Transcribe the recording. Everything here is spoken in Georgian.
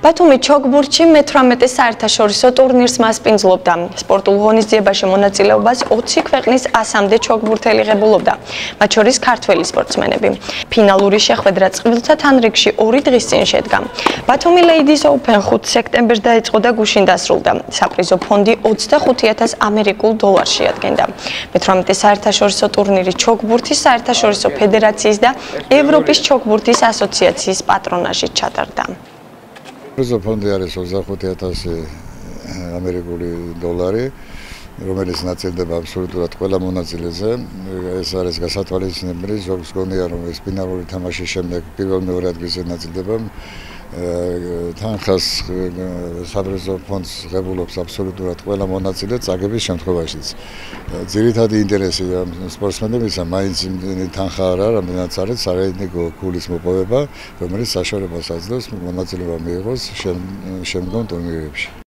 ბათუმი ჩოგბურთში მე-18 საერთაშორისო ტურნირს მასპინძლობდა. სპორტულ ღონისძიებაში მონაწილეობას 20 ქვეყნის 100-მდე ჩოგბურთელი ღებულობდა, მათ შორის ქართველი სპორტსმენები. ფინალური შეხვედრა წყვილთა თანრიგში 2 დღის წინ შედგა. ბათუმი Ladies Open 5 სექტემბერს დაიწყო და გუშინ დასრულდა. საპრიზო ფონდი 25,000 ამერიკულ დოლარს შეადგენდა. მე-18 საერთაშორისო ტურნირი ჩოგბურთის საერთაშორისო ფედერაციის და ევროპის ჩოგბურთის ასოციაციის პატრონაჟით ჩატარდა. პრიზო ფონდი არის 25,000 ამერიკული დოლარი, რომელიც ნაწილდება აბსოლუტურად ყველა მონაწილეზე. ეს არის გასათვალისწინებელი, ზოგს გონია, რომ ეს ფინალური თამაშის შემდეგ პირველ-მეორე ადგილზე ნაწილდება. თანხას საპრიზო ფონდს ღებულობს აბსოლუტურად ყველა მონაწილე წაგების შემთხვევაშიც. ძირითადი ინტერესი სპორტსმენებისა მაინც თანხა არა, რამდენიც არის სარაინი გულის მოპოვება, რომელიც საშუალებას აძლევს მონაწილეობა მიიღოს შემდგომ ტურნირებში.